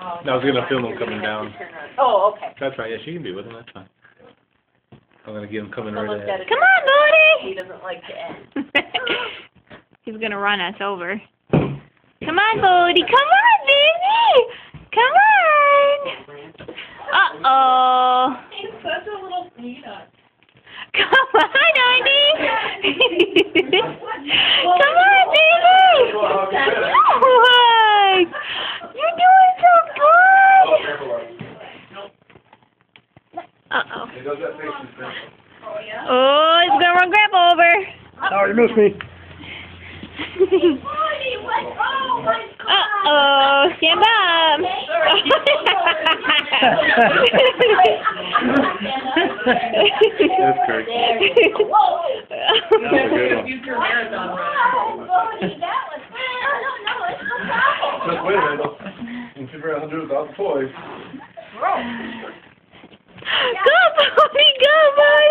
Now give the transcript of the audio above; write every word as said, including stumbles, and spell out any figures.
No, I was gonna film him coming down. Oh, okay. That's right. Yeah, she can be with him. That's fine. I'm gonna get him coming right ahead. Come on, Bodey! He doesn't like to end. He's gonna run us over. Come on, Bodey! Come on, baby! Come on! Uh-oh! He's such a little peanut. Come on, honey! Come on, baby! Good! You're doing so good! Uh-oh. Oh, he's gonna run Grandpa over. Oh, you missed me. Uh-oh, stand up. That's great. Future marathon runner. Just wait a minute. You can figure out how to do it without the toys. Go, Bodey, go, Bodey.